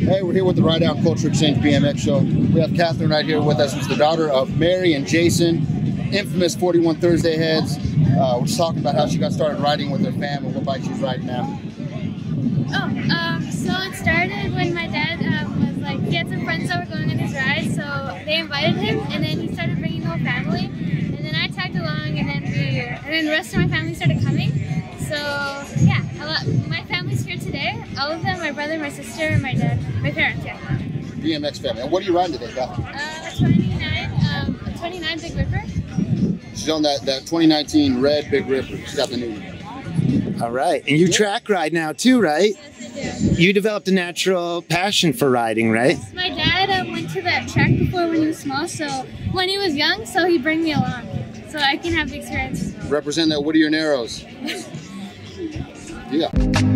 Hey, we're here with the Ride Out Culture Exchange BMX show. We have Catherine right here with us, who's the daughter of Mary and Jason, infamous 41 Thursday heads. We're just talking about how she got started riding with her fam and what bike she's riding now. So it started when my dad was like, he had some friends that were going on his ride, so they invited him, and then he started bringing the whole family, and then I tagged along, and then the rest of my family started coming. So yeah, my family's here today. All of them, my brother, my sister, and my dad, my parents, yeah. BMX family. And what are you riding today, Beth? 29 Big Ripper. She's on that 2019 red Big Ripper. She's got the new one. All right. And you track ride now too, right? Yes, I do. You developed a natural passion for riding, right? My dad went to that track before when he was small, so when he was young, so he bring me along, so I can have the experience. Represent that Whittier Narrows. Yeah.